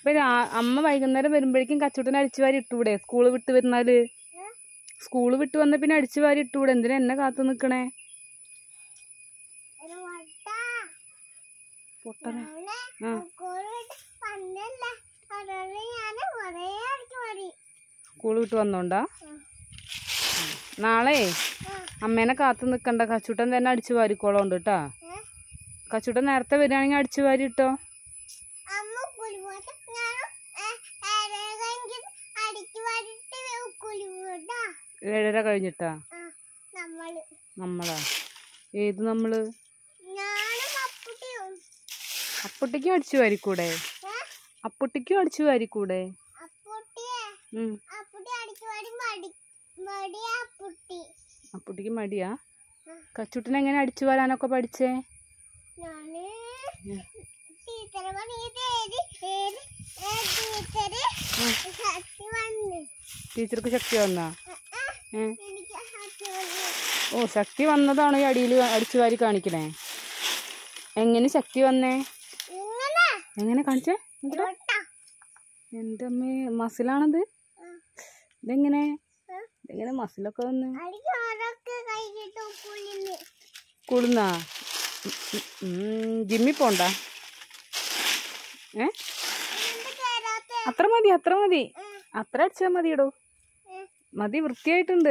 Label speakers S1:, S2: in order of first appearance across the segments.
S1: അപ്പൊ അമ്മ വൈകുന്നേരം വരുമ്പോഴേക്കും കച്ചൂട്ടനെ അടിച്ചു വാരി ഇട്ടൂടെ? സ്കൂള് വിട്ട് വരുന്നാല് സ്കൂള് വിട്ട് വന്ന പിന്നെ അടിച്ചു വാരി ഇട്ടൂടെ? എന്തിനാ എന്നെ കാത്തു നിക്കണേ? പൊട്ടനെ സ്കൂള് വിട്ട് വന്നോണ്ടാ? നാളെ അമ്മേനെ കാത്തു നിക്കണ്ട, കച്ചൂട്ടൻ തന്നെ അടിച്ചു വാരിക്കോളോണ്ട് കേട്ടാ. കച്ചൂട്ടൻ നേരത്തെ വരികയാണെങ്കിൽ അടിച്ചു വാരി ഇട്ടോ. 7:30 കഴിഞ്ഞിട്ടാ? നമ്മളാ? ഏത് നമ്മള്? അപ്പുട്ടിക്കും അടിച്ചു വാരിക്കൂടെ? അപ്പുട്ടിക്കും അടിച്ചു വാരിക്കൂടെ? അപ്പുട്ടിക്ക് മടിയാ? കച്ചൂട്ടിന് എങ്ങനെ അടിച്ചു വാരാനൊക്കെ പഠിച്ചേ? ടീച്ചർക്ക് ശക്തി വന്നാ? ഓ, ശക്തി വന്നതാണോ ഈ അടിയിൽ അടിച്ചു വാരി കാണിക്കണേ? എങ്ങനെ ശക്തി വന്നേ? എങ്ങനെ കാണിച്ചേ? എന്റെ അമ്മേ, മസിലാണത്? ഇതെങ്ങനെ ഇതെങ്ങനെ മസിലൊക്കെ വന്ന്? കുളുന്നാ? ജിമ്മി പോണ്ട? അത്ര മതി, അത്ര മതി, അത്ര അടിച്ചാൽ മതിയടോ. മതി, വൃത്തിയായിട്ടുണ്ട്.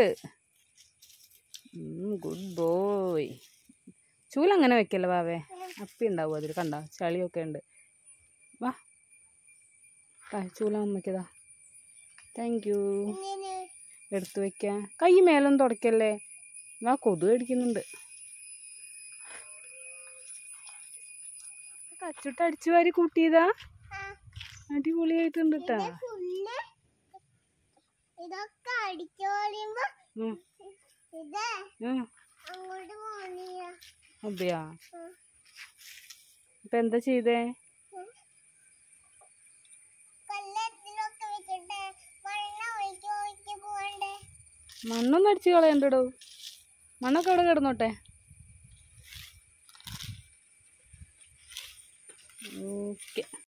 S1: Good boy. ചൂലങ്ങനെ വെക്കല്ലേ വാവേ, അപ്പി ഉണ്ടാവും അതിൽ, കണ്ട ചളിയൊക്കെ ഉണ്ട്. വാ, ചൂല അമ്മയ്ക്കതാ. Thank you. എടുത്തു വെക്കാം. കൈ മേലൊന്നും തുടക്കല്ലേ. വാ, കൊതു അടിക്കുന്നുണ്ട്. കച്ചുട്ട് അടിച്ചു വാരി കൂട്ടിയതാ? അടിപൊളിയായിട്ടുണ്ട് കേട്ടാ. അതെയാ? ഇപ്പൊ എന്താ ചെയ്തേ? മണ്ണൊന്നും അടിച്ചു കളയണ്ടോ? മണ്ണൊക്കെ അവിടെ കിടന്നോട്ടെ. ഓക്കെ.